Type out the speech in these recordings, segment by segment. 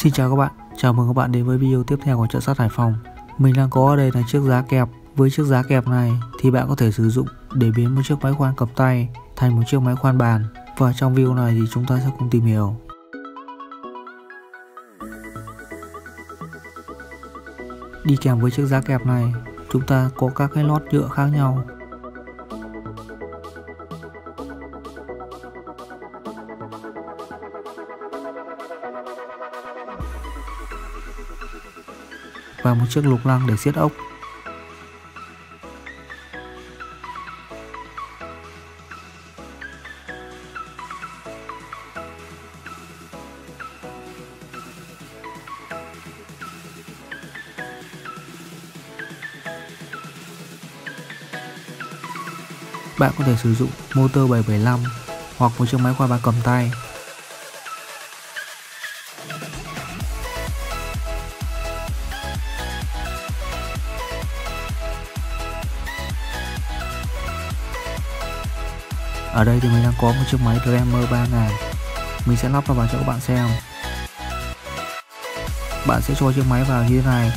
Xin chào các bạn, chào mừng các bạn đến với video tiếp theo của chợ sắt Hải Phòng. Mình đang có ở đây là chiếc giá kẹp. Với chiếc giá kẹp này thì bạn có thể sử dụng để biến một chiếc máy khoan cầm tay thành một chiếc máy khoan bàn. Và trong video này thì chúng ta sẽ cùng tìm hiểu. Đi kèm với chiếc giá kẹp này, chúng ta có các cái lót nhựa khác nhau. Và một chiếc lục lăng để siết ốc. Bạn có thể sử dụng motor 775 hoặc một chiếc máy khoan bàn cầm tay. Ở đây thì mình đang có một chiếc máy Dreamer 3000. Mình sẽ lắp nó vào cho các bạn xem. Bạn sẽ cho chiếc máy vào như thế này.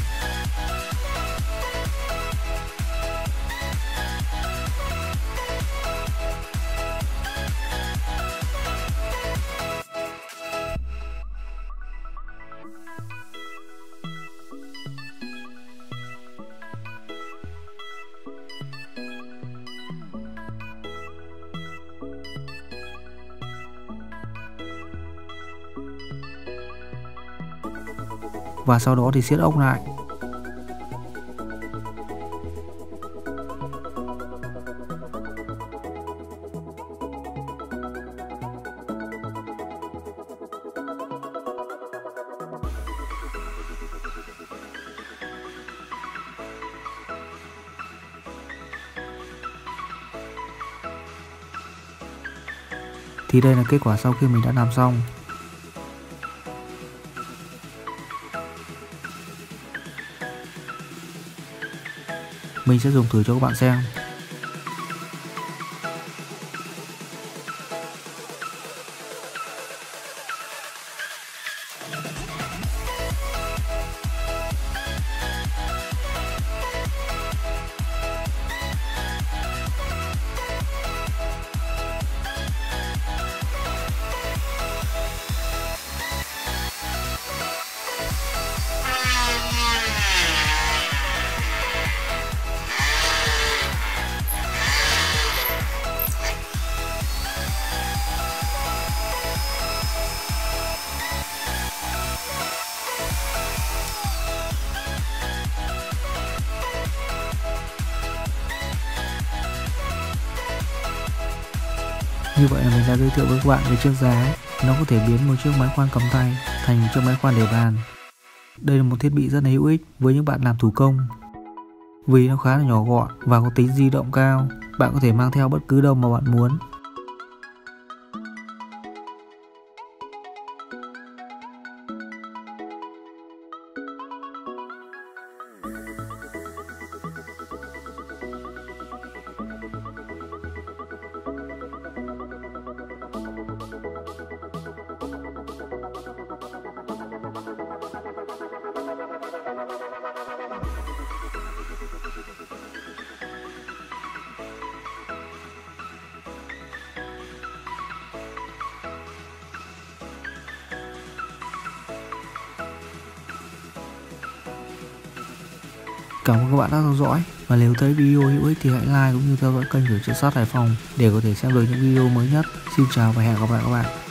Và sau đó thì siết ốc lại. Thì đây là kết quả sau khi mình đã làm xong. Mình sẽ dùng thử cho các bạn xem. Như vậy là mình đã giới thiệu với các bạn về chiếc giá. Nó có thể biến một chiếc máy khoan cầm tay thành một chiếc máy khoan để bàn. Đây là một thiết bị rất là hữu ích với những bạn làm thủ công. Vì nó khá là nhỏ gọn và có tính di động cao, bạn có thể mang theo bất cứ đâu mà bạn muốn. Cảm ơn các bạn đã theo dõi, và nếu thấy video hữu ích thì hãy like cũng như theo dõi kênh của chợ sắt Hải Phòng để có thể xem được những video mới nhất. Xin chào và hẹn gặp lại các bạn.